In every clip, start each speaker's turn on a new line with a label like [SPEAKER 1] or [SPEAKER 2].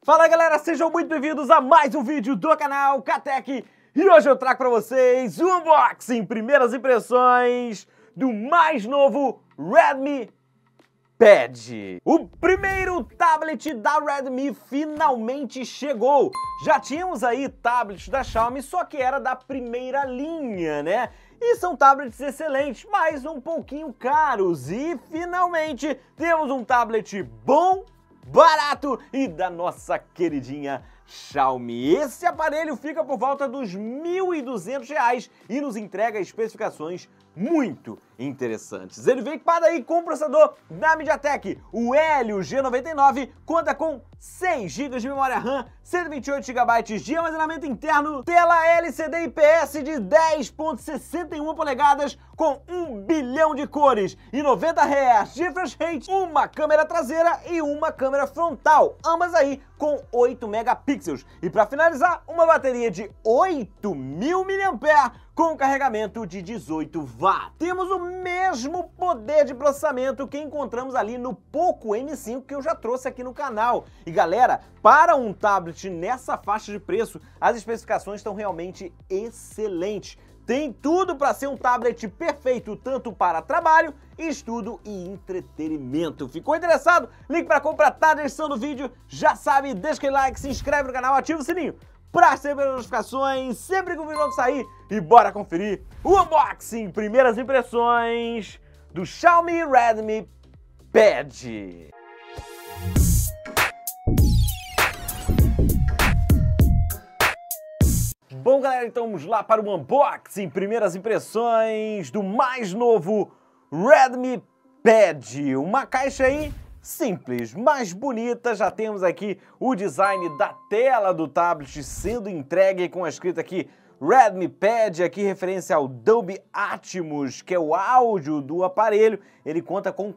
[SPEAKER 1] Fala galera, sejam muito bem-vindos a mais um vídeo do canal Katec. E hoje eu trago para vocês o unboxing, primeiras impressões do mais novo Redmi Pad. O primeiro tablet da Redmi finalmente chegou. Já tínhamos aí tablets da Xiaomi, só que era da primeira linha, né? E são tablets excelentes, mas um pouquinho caros. E finalmente temos um tablet bom, barato e da nossa queridinha Xiaomi. Esse aparelho fica por volta dos R$ 1.200 e nos entrega especificações muito interessantes. Ele vem equipado aí com o processador da MediaTek, o Helio G99, conta com 6 GB de memória RAM, 128 GB de armazenamento interno, tela LCD IPS de 10.61 polegadas com 1 bilhão de cores e 90 Hz de refresh rate, uma câmera traseira e uma câmera frontal, ambas aí com 8 megapixels. E para finalizar, uma bateria de 8.000 mAh com carregamento de 18 watts. Temos o mesmo poder de processamento que encontramos ali no Poco M5 que eu já trouxe aqui no canal. E galera, para um tablet nessa faixa de preço, as especificações estão realmente excelentes. Tem tudo para ser um tablet perfeito tanto para trabalho, estudo e entretenimento. Ficou interessado? Link para compra tá na descrição do vídeo. Já sabe, deixa aquele like, se inscreve no canal, ativa o sininho para receber as notificações sempre que o vídeo novo sair. E bora conferir o unboxing, primeiras impressões do Xiaomi Redmi Pad. Bom galera, então vamos lá para o unboxing, primeiras impressões do mais novo Redmi Pad. Uma caixa aí simples, mas bonita. Já temos aqui o design da tela do tablet sendo entregue com a escrita aqui Redmi Pad, aqui referência ao Dolby Atmos, que é o áudio do aparelho. Ele conta com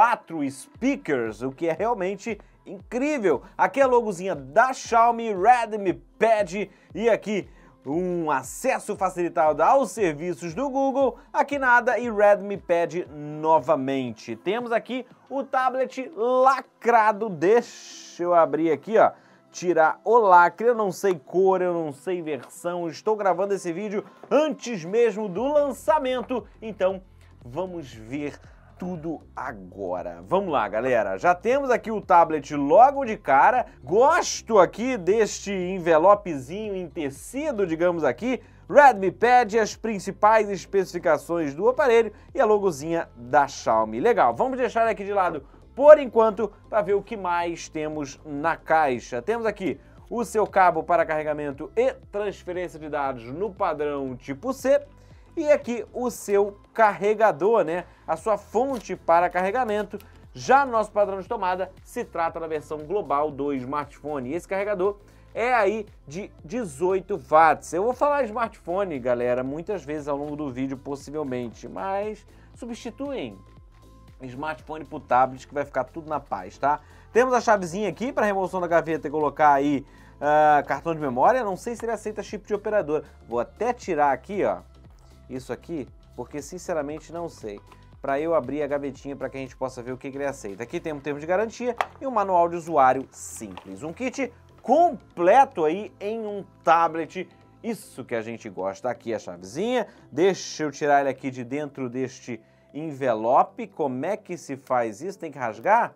[SPEAKER 1] 4 speakers, o que é realmente incrível. Aqui a logozinha da Xiaomi Redmi Pad e aqui um acesso facilitado aos serviços do Google, aqui nada e Redmi Pad novamente. Temos aqui o tablet lacrado, deixa eu abrir aqui, ó, tirar o lacre, eu não sei cor, eu não sei versão, estou gravando esse vídeo antes mesmo do lançamento, então vamos ver tudo agora. Vamos lá, galera. Já temos aqui o tablet logo de cara. Gosto aqui deste envelopezinho em tecido, digamos aqui. Redmi Pad, as principais especificações do aparelho e a logozinha da Xiaomi. Legal, vamos deixar aqui de lado por enquanto para ver o que mais temos na caixa. Temos aqui o seu cabo para carregamento e transferência de dados no padrão tipo C. E aqui o seu carregador, né? A sua fonte para carregamento. Já no nosso padrão de tomada se trata da versão global do smartphone. E esse carregador é aí de 18 watts. Eu vou falar smartphone, galera, muitas vezes ao longo do vídeo, possivelmente. Mas substituem smartphone por tablet que vai ficar tudo na paz, tá? Temos a chavezinha aqui para remoção da gaveta e colocar aí cartão de memória. Não sei se ele aceita chip de operador. Vou até tirar aqui, ó, isso aqui, porque sinceramente não sei. Para eu abrir a gavetinha para que a gente possa ver o que ele aceita. Aqui tem um termo de garantia e um manual de usuário simples. Um kit completo aí em um tablet. Isso que a gente gosta. Aqui a chavezinha. Deixa eu tirar ele aqui de dentro deste envelope. Como é que se faz isso? Tem que rasgar?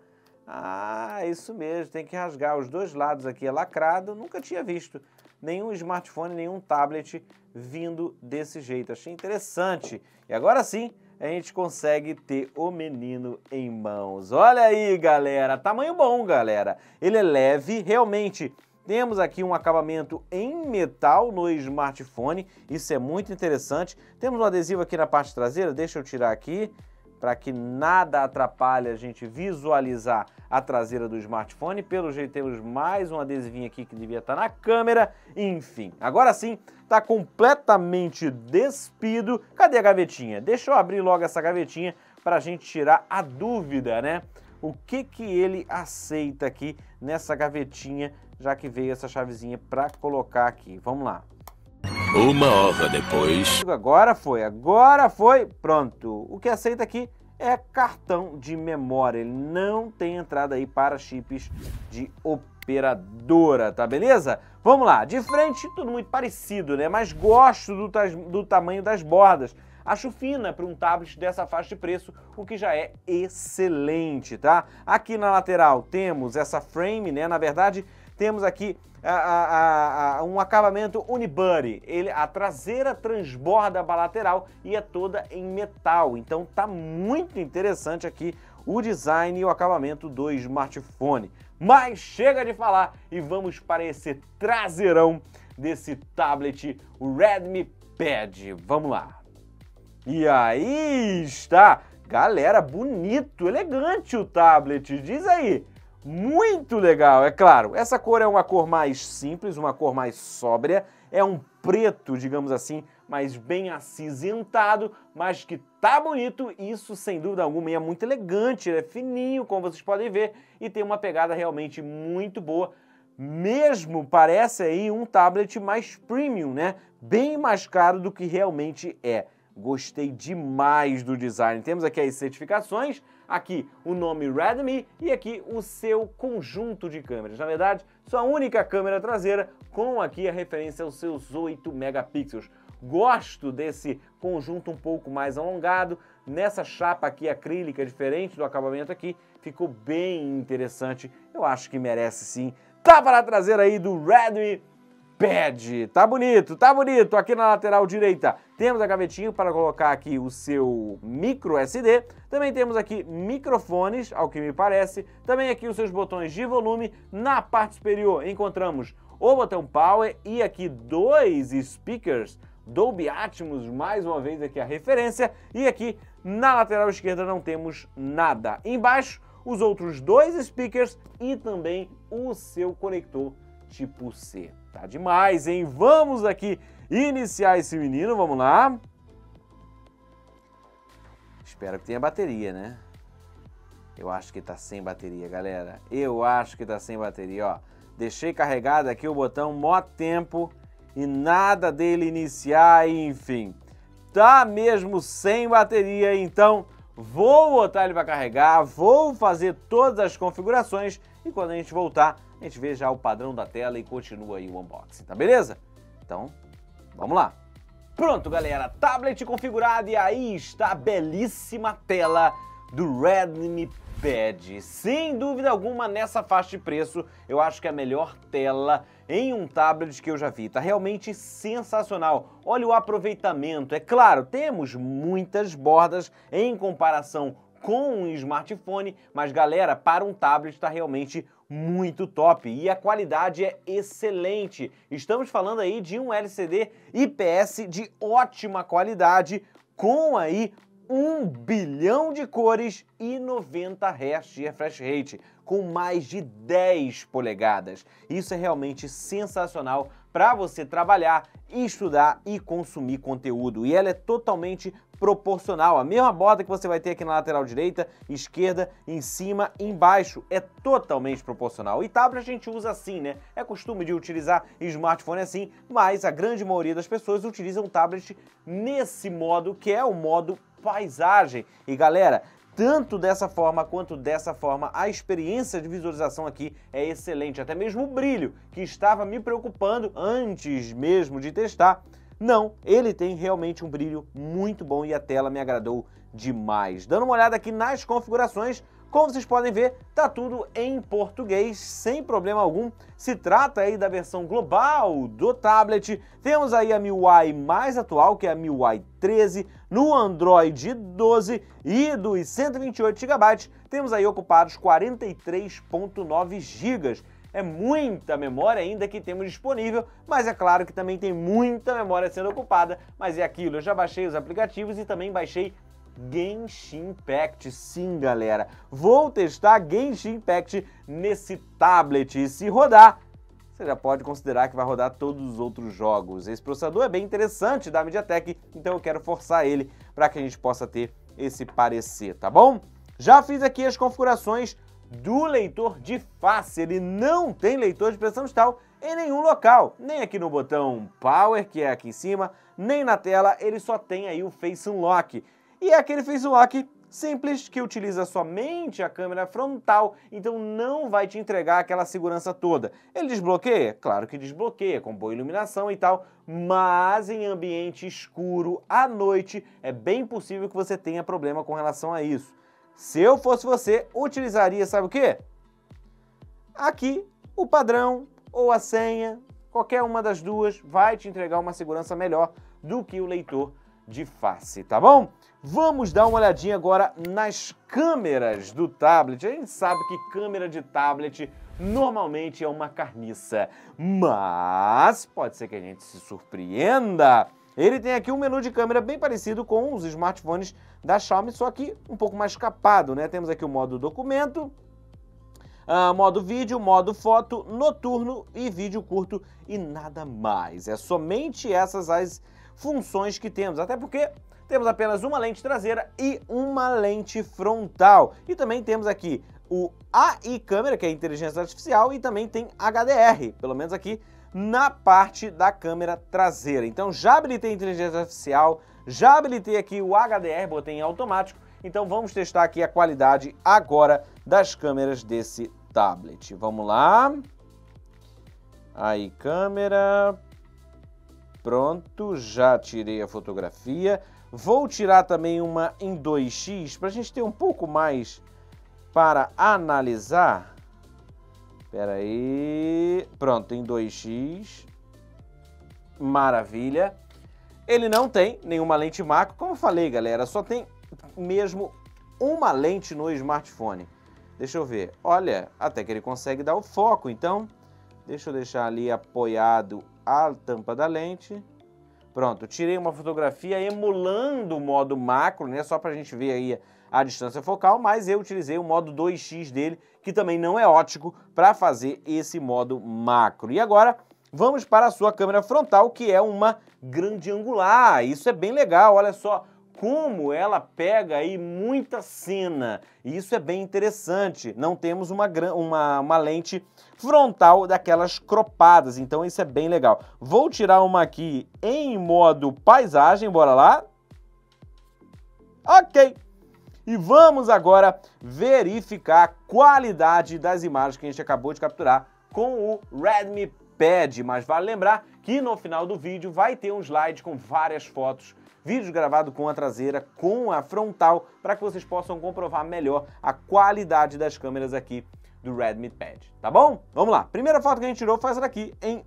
[SPEAKER 1] Ah, isso mesmo. Tem que rasgar. Os dois lados aqui é lacrado. Nunca tinha visto nenhum smartphone, nenhum tablet vindo desse jeito. Achei interessante. E agora sim, a gente consegue ter o menino em mãos. Olha aí, galera. Tamanho bom, galera. Ele é leve, realmente. Temos aqui um acabamento em metal no smartphone. Isso é muito interessante. Temos um adesivo aqui na parte traseira. Deixa eu tirar aqui, para que nada atrapalhe a gente visualizar a traseira do smartphone. Pelo jeito temos mais um adesivinho aqui que devia estar na câmera. Enfim, agora sim, está completamente despido. Cadê a gavetinha? Deixa eu abrir logo essa gavetinha para a gente tirar a dúvida, né? O que ele aceita aqui nessa gavetinha, já que veio essa chavezinha para colocar aqui. Vamos lá. Uma hora depois. Agora foi. Pronto. O que aceita aqui é cartão de memória. Ele não tem entrada aí para chips de operadora, tá beleza? Vamos lá, de frente tudo muito parecido, né? Mas gosto do tamanho das bordas. Acho fina para um tablet dessa faixa de preço, o que já é excelente, tá? Aqui na lateral temos essa frame, né? Na verdade, temos aqui um acabamento unibody. A traseira transborda a lateral e é toda em metal. Então tá muito interessante aqui o design e o acabamento do smartphone. Mas chega de falar e vamos para esse traseirão desse tablet, o Redmi Pad. Vamos lá. E aí está, galera, bonito, elegante o tablet, diz aí, muito legal, é claro, essa cor é uma cor mais simples, uma cor mais sóbria, é um preto, digamos assim, mas bem acinzentado, mas que tá bonito, isso sem dúvida alguma, e é muito elegante, é fininho, como vocês podem ver, e tem uma pegada realmente muito boa, mesmo parece aí um tablet mais premium, né, bem mais caro do que realmente é. Gostei demais do design. Temos aqui as certificações, aqui o nome Redmi e aqui o seu conjunto de câmeras. Na verdade, sua única câmera traseira com aqui a referência aos seus 8 megapixels. Gosto desse conjunto um pouco mais alongado, nessa chapa aqui acrílica, diferente do acabamento aqui, ficou bem interessante. Eu acho que merece sim. Tapa na traseira aí do Redmi Pad, tá bonito, tá bonito. Aqui na lateral direita temos a gavetinha para colocar aqui o seu micro SD. Também temos aqui microfones, ao que me parece. Também aqui os seus botões de volume. Na parte superior encontramos o botão Power e aqui dois speakers Dolby Atmos, mais uma vez aqui a referência. E aqui na lateral esquerda não temos nada. Embaixo os outros dois speakers e também o seu conector tipo C. Tá demais, hein? Vamos aqui iniciar esse menino, vamos lá. Espero que tenha bateria, né? Eu acho que tá sem bateria, galera. Eu acho que tá sem bateria, ó. Deixei carregado aqui o botão mó tempo e nada dele iniciar, enfim. Tá mesmo sem bateria, então vou botar ele para carregar, vou fazer todas as configurações e quando a gente voltar, a gente vê já o padrão da tela e continua aí o unboxing, tá beleza? Então, vamos lá. Pronto, galera, tablet configurado e aí está a belíssima tela do Redmi Pad. Sem dúvida alguma, nessa faixa de preço, eu acho que é a melhor tela em um tablet que eu já vi. Tá realmente sensacional. Olha o aproveitamento. É claro, temos muitas bordas em comparação com um smartphone, mas galera, para um tablet está realmente muito top e a qualidade é excelente. Estamos falando aí de um LCD IPS de ótima qualidade com aí 1 bilhão de cores e 90 Hz de refresh rate, com mais de 10 polegadas. Isso é realmente sensacional para você trabalhar, estudar e consumir conteúdo. E ela é totalmente proporcional. A mesma borda que você vai ter aqui na lateral direita, esquerda, em cima, embaixo, é totalmente proporcional. E tablet a gente usa assim, né? É costume de utilizar smartphone assim, mas a grande maioria das pessoas utilizam tablet nesse modo, que é o modo paisagem. E galera, tanto dessa forma quanto dessa forma, a experiência de visualização aqui é excelente. Até mesmo o brilho, que estava me preocupando antes mesmo de testar, não, ele tem realmente um brilho muito bom e a tela me agradou demais. Dando uma olhada aqui nas configurações, como vocês podem ver, tá tudo em português, sem problema algum. Se trata aí da versão global do tablet. Temos aí a MIUI mais atual, que é a MIUI 13, no Android 12 e dos 128 GB, temos aí ocupados 43,9 GB. É muita memória ainda que temos disponível, mas é claro que também tem muita memória sendo ocupada, mas é aquilo, eu já baixei os aplicativos e também baixei Genshin Impact, sim galera, vou testar Genshin Impact nesse tablet e se rodar, você já pode considerar que vai rodar todos os outros jogos. Esse processador é bem interessante da MediaTek, então eu quero forçar ele para que a gente possa ter esse parecer, tá bom? Já fiz aqui as configurações do leitor de face, ele não tem leitor de pressão digital em nenhum local, nem aqui no botão Power, que é aqui em cima, nem na tela, ele só tem aí o Face Unlock. E é aquele Face Unlock simples, que utiliza somente a câmera frontal, então não vai te entregar aquela segurança toda. Ele desbloqueia? Claro que desbloqueia, com boa iluminação e tal, mas em ambiente escuro, à noite, é bem possível que você tenha problema com relação a isso. Se eu fosse você, utilizaria, sabe o quê? Aqui, o padrão ou a senha, qualquer uma das duas vai te entregar uma segurança melhor do que o leitor de face, tá bom? Vamos dar uma olhadinha agora nas câmeras do tablet. A gente sabe que câmera de tablet normalmente é uma carniça, mas pode ser que a gente se surpreenda. Ele tem aqui um menu de câmera bem parecido com os smartphones da Xiaomi, só que um pouco mais capado, né? Temos aqui o modo documento, modo vídeo, modo foto, noturno e vídeo curto e nada mais. É somente essas as funções que temos, até porque temos apenas uma lente traseira e uma lente frontal. E também temos aqui o AI câmera, que é inteligência artificial, e também tem HDR, pelo menos aqui na parte da câmera traseira. Então já habilitei a inteligência artificial, já habilitei aqui o HDR, botei em automático. Então vamos testar aqui a qualidade agora das câmeras desse tablet. Vamos lá. AI câmera. Pronto, já tirei a fotografia. Vou tirar também uma em 2x para a gente ter um pouco mais para analisar. Espera aí. Pronto, em 2x. Maravilha. Ele não tem nenhuma lente macro. Como eu falei, galera, só tem mesmo uma lente no smartphone. Deixa eu ver. Olha, até que ele consegue dar o foco. Então, deixa eu deixar ali apoiado a tampa da lente. Pronto, tirei uma fotografia emulando o modo macro, né? Só para a gente ver aí a distância focal, mas eu utilizei o modo 2x dele, que também não é ótico para fazer esse modo macro. E agora, vamos para a sua câmera frontal, que é uma grande angular. Isso é bem legal, olha só como ela pega aí muita cena. E isso é bem interessante. Não temos uma lente frontal daquelas cropadas, então isso é bem legal. Vou tirar uma aqui em modo paisagem, bora lá. Ok. E vamos agora verificar a qualidade das imagens que a gente acabou de capturar com o Redmi Pad. Mas vale lembrar que no final do vídeo vai ter um slide com várias fotos, vídeos gravados com a traseira, com a frontal, para que vocês possam comprovar melhor a qualidade das câmeras aqui do Redmi Pad, tá bom? Vamos lá. Primeira foto que a gente tirou foi essa daqui em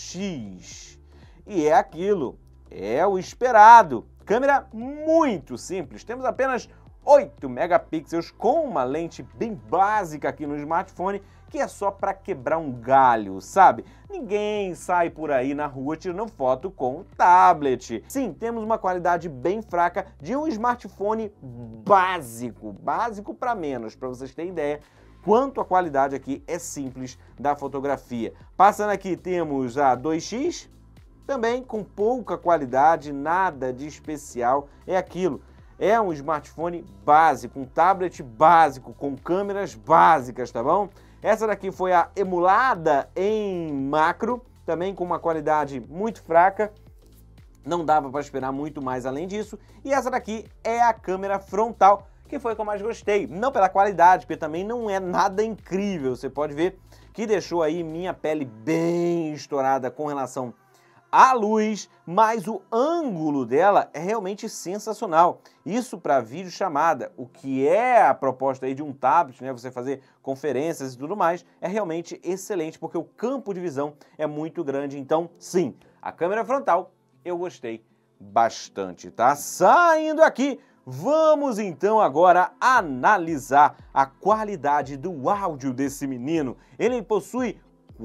[SPEAKER 1] 1x. E é aquilo, é o esperado. Câmera muito simples, temos apenas 8 megapixels com uma lente bem básica aqui no smartphone, que é só para quebrar um galho, sabe? Ninguém sai por aí na rua tirando foto com o tablet. Sim, temos uma qualidade bem fraca de um smartphone básico para menos, para vocês terem ideia quanto a qualidade aqui é simples da fotografia. Passando aqui temos a 2x, também com pouca qualidade, nada de especial, é aquilo. É um smartphone básico, um tablet básico, com câmeras básicas, tá bom? Essa daqui foi a emulada em macro, também com uma qualidade muito fraca. Não dava para esperar muito mais além disso. E essa daqui é a câmera frontal, que foi a que eu mais gostei. Não pela qualidade, porque também não é nada incrível. Você pode ver que deixou aí minha pele bem estourada com relação à luz, mas o ângulo dela é realmente sensacional. Isso para videochamada, o que é a proposta aí de um tablet, né, você fazer conferências e tudo mais, é realmente excelente, porque o campo de visão é muito grande. Então, sim, a câmera frontal eu gostei bastante, tá? Saindo aqui, vamos então agora analisar a qualidade do áudio desse menino. Ele possui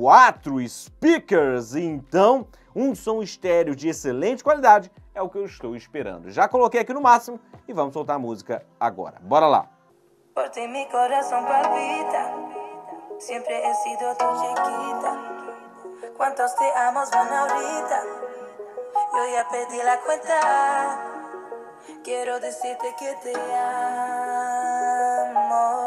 [SPEAKER 1] 4 speakers, então um som estéreo de excelente qualidade é o que eu estou esperando. Já coloquei aqui no máximo e vamos soltar a música agora. Bora lá!
[SPEAKER 2] Por ti mi corazón palpita, siempre he sido tu chiquita. ¿Cuántos te amos van ahorita? Yo ya perdí la cuenta. Quiero decirte que te amo.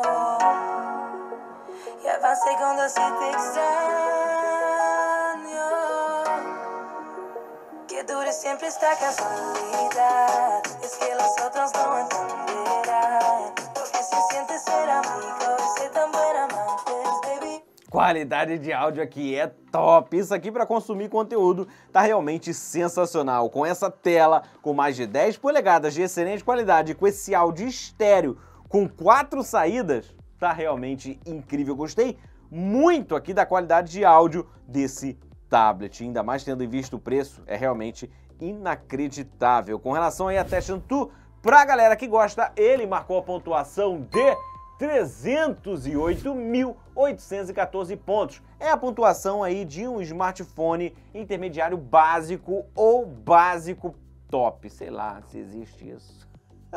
[SPEAKER 2] Ya van segundos y te extraño. Que dure descubre siempre esta casualidad. Es que los otros no entenderán lo que se siente ser amigo y ser tan buen amantes, baby.
[SPEAKER 1] Qualidade de áudio aqui é top. Isso aqui para consumir conteúdo tá realmente sensacional. Com essa tela com mais de 10 polegadas de excelente qualidade, com esse áudio estéreo com 4 saídas, tá realmente incrível. Gostei muito aqui da qualidade de áudio desse tablet, ainda mais tendo em vista o preço, é realmente inacreditável. Com relação aí a Testion 2, pra galera que gosta, ele marcou a pontuação de 308.814 pontos. É a pontuação aí de um smartphone intermediário básico ou básico top. Sei lá se existe isso.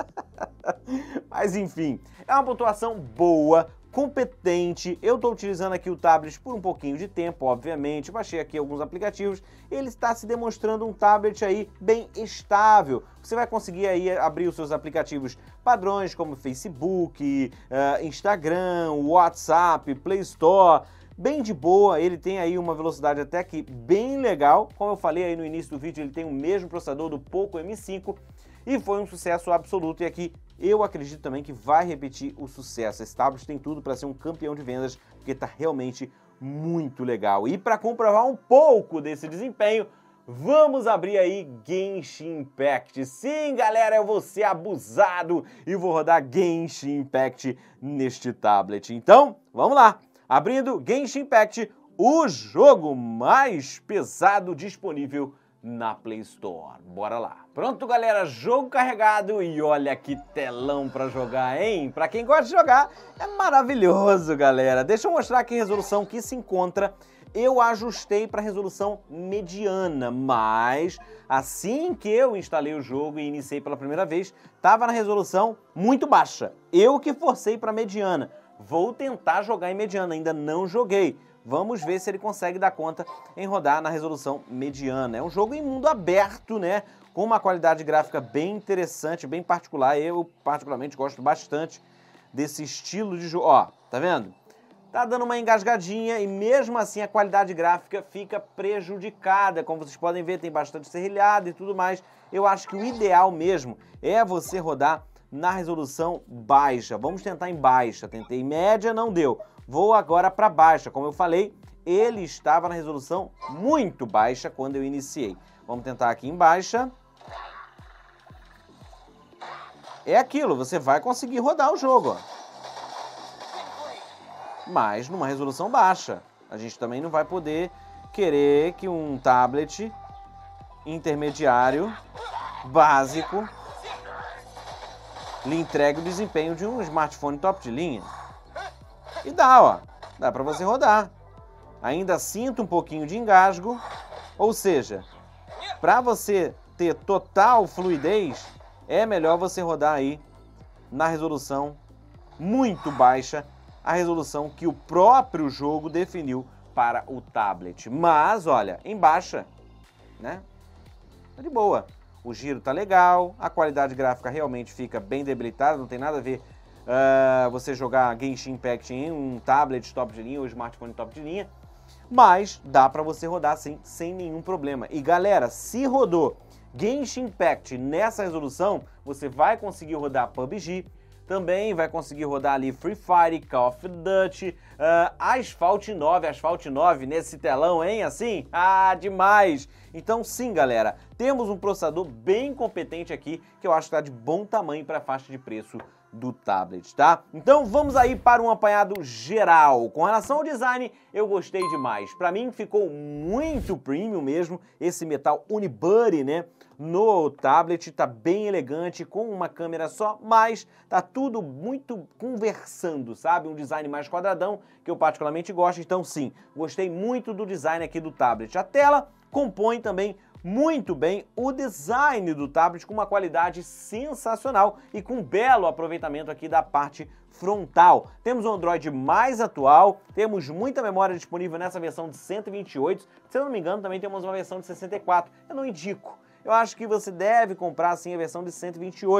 [SPEAKER 1] Mas enfim, é uma pontuação boa, competente. Eu estou utilizando aqui o tablet por um pouquinho de tempo, obviamente. Baixei aqui alguns aplicativos. Ele está se demonstrando um tablet aí bem estável. Você vai conseguir aí abrir os seus aplicativos padrões como Facebook, Instagram, WhatsApp, Play Store. Bem de boa, ele tem aí uma velocidade até que bem legal. Como eu falei aí no início do vídeo, ele tem o mesmo processador do Poco M5 e foi um sucesso absoluto. E aqui eu acredito também que vai repetir o sucesso. Esse tablet tem tudo para ser um campeão de vendas, porque está realmente muito legal. E para comprovar um pouco desse desempenho, vamos abrir aí Genshin Impact. Sim, galera, eu vou ser abusado e vou rodar Genshin Impact neste tablet. Então, vamos lá. Abrindo Genshin Impact, o jogo mais pesado disponível na Play Store. Bora lá. Pronto, galera, jogo carregado e olha que telão pra jogar, hein? Pra quem gosta de jogar, é maravilhoso, galera. Deixa eu mostrar aqui a resolução que se encontra. Eu ajustei para resolução mediana, mas assim que eu instalei o jogo e iniciei pela primeira vez, estava na resolução muito baixa. Eu que forcei para mediana. Vou tentar jogar em mediana, ainda não joguei. Vamos ver se ele consegue dar conta em rodar na resolução mediana. É um jogo em mundo aberto, né? Com uma qualidade gráfica bem interessante, bem particular. Eu, particularmente, gosto bastante desse estilo de jogo. Ó, tá vendo? Tá dando uma engasgadinha e mesmo assim a qualidade gráfica fica prejudicada. Como vocês podem ver, tem bastante serrilhado e tudo mais. Eu acho que o ideal mesmo é você rodar na resolução baixa. Vamos tentar em baixa. Tentei em média, não deu. Vou agora para baixa. Como eu falei, ele estava na resolução muito baixa quando eu iniciei. Vamos tentar aqui em baixa. É aquilo, você vai conseguir rodar o jogo, ó. Mas numa resolução baixa. A gente também não vai poder querer que um tablet intermediário, básico, lhe entregue o desempenho de um smartphone top de linha. E dá, ó. Dá para você rodar. Ainda sinto um pouquinho de engasgo. Ou seja, para você ter total fluidez, é melhor você rodar aí na resolução muito baixa, a resolução que o próprio jogo definiu para o tablet. Mas, olha, em baixa, né? Tá de boa. O giro tá legal, a qualidade gráfica realmente fica bem debilitada, não tem nada a ver você jogar Genshin Impact em um tablet top de linha ou smartphone top de linha, mas dá para você rodar sim, sem nenhum problema. E galera, se rodou Genshin Impact nessa resolução, você vai conseguir rodar PUBG, também vai conseguir rodar ali Free Fire, Call of Duty, Asphalt 9 nesse telão, hein? Assim? Ah, demais! Então sim, galera, temos um processador bem competente aqui, que eu acho que está de bom tamanho para a faixa de preço do tablet, tá? Então vamos aí para um apanhado geral. Com relação ao design, eu gostei demais. Para mim ficou muito premium mesmo, esse metal unibody, né? No tablet tá bem elegante, com uma câmera só, mas tá tudo muito conversando, sabe? Um design mais quadradão, que eu particularmente gosto, então sim, gostei muito do design aqui do tablet. A tela compõe também muito bem o design do tablet, com uma qualidade sensacional e com um belo aproveitamento aqui da parte frontal. Temos um Android mais atual, temos muita memória disponível nessa versão de 128, se eu não me engano também temos uma versão de 64, eu não indico. Eu acho que você deve comprar sim a versão de 128.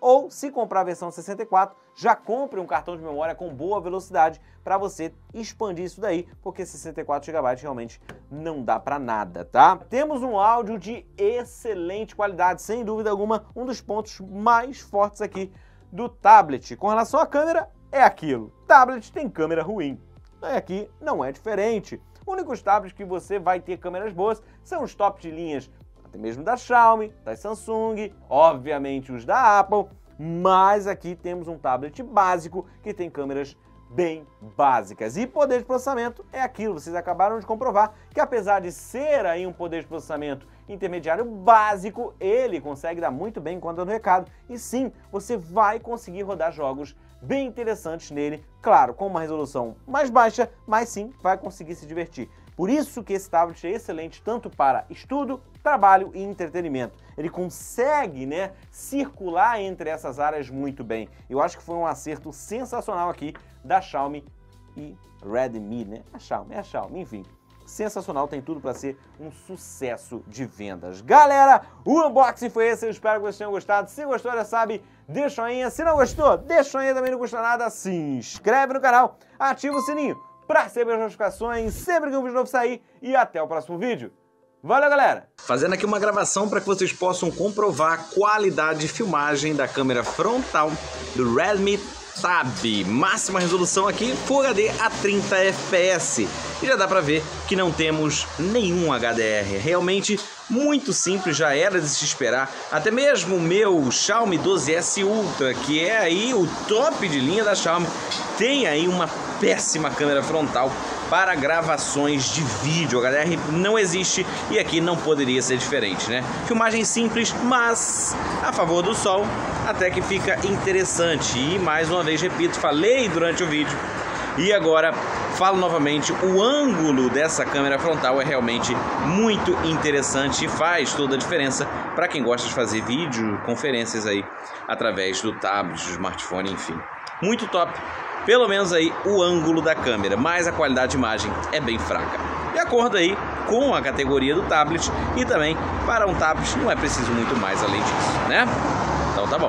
[SPEAKER 1] Ou, se comprar a versão 64, já compre um cartão de memória com boa velocidade para você expandir isso daí, porque 64 GB realmente não dá para nada, tá? Temos um áudio de excelente qualidade, sem dúvida alguma, um dos pontos mais fortes aqui do tablet. Com relação à câmera, é aquilo. Tablet tem câmera ruim. Aqui não é diferente. Os únicos tablets que você vai ter câmeras boas são os top de linhas, até mesmo da Xiaomi, da Samsung, obviamente os da Apple, mas aqui temos um tablet básico que tem câmeras bem básicas. E poder de processamento é aquilo, vocês acabaram de comprovar que apesar de ser aí um poder de processamento intermediário básico, ele consegue dar muito bem conta do recado. E sim, você vai conseguir rodar jogos bem interessantes nele, claro, com uma resolução mais baixa, mas sim, vai conseguir se divertir. Por isso que esse tablet é excelente tanto para estudo, trabalho e entretenimento. Ele consegue, né, circular entre essas áreas muito bem. Eu acho que foi um acerto sensacional aqui da Xiaomi e Redmi, né? A Xiaomi, enfim. Sensacional, tem tudo para ser um sucesso de vendas. Galera, o unboxing foi esse, eu espero que vocês tenham gostado. Se gostou, já sabe, deixa o joinha. Se não gostou, deixa o joinha, também não custa nada. Se inscreve no canal, ativa o sininho para receber as notificações sempre que um vídeo novo sair. E até o próximo vídeo. Valeu, galera!
[SPEAKER 3] Fazendo aqui uma gravação para que vocês possam comprovar a qualidade de filmagem da câmera frontal do Redmi Tab. Máxima resolução aqui, Full HD a 30 FPS. E já dá para ver que não temos nenhum HDR. Realmente muito simples, já era de se esperar. Até mesmo o meu Xiaomi 12S Ultra, que é aí o top de linha da Xiaomi, tem aí uma péssima câmera frontal para gravações de vídeo. O HDR não existe e aqui não poderia ser diferente, né? Filmagem simples, mas a favor do sol, até que fica interessante. E mais uma vez, repito, falei durante o vídeo e agora falo novamente, o ângulo dessa câmera frontal é realmente muito interessante e faz toda a diferença para quem gosta de fazer vídeo, conferências aí através do tablet, do smartphone, enfim. Muito top. Pelo menos aí o ângulo da câmera, mas a qualidade de imagem é bem fraca. De acordo aí com a categoria do tablet e também para um tablet não é preciso muito mais além disso, né? Então tá bom.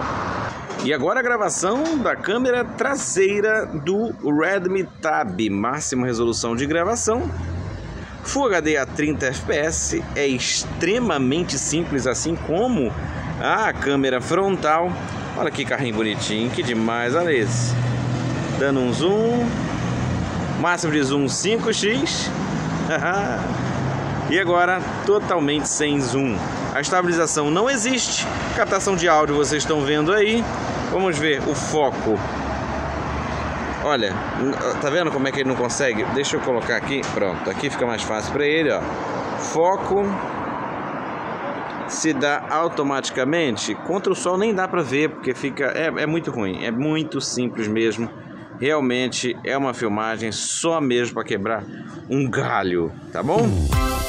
[SPEAKER 3] E agora a gravação da câmera traseira do Redmi Tab. Máxima resolução de gravação, Full HD a 30 FPS, é extremamente simples assim como a câmera frontal. Olha que carrinho bonitinho, que demais, olha esse. Dando um zoom, máximo de zoom 5x, e agora totalmente sem zoom. A estabilização não existe, captação de áudio vocês estão vendo aí. Vamos ver o foco. Olha, tá vendo como é que ele não consegue? Deixa eu colocar aqui, pronto, aqui fica mais fácil para ele, ó. Foco se dá automaticamente. Contra o sol nem dá para ver, porque fica é muito ruim, é muito simples mesmo. Realmente é uma filmagem só mesmo para quebrar um galho, tá bom?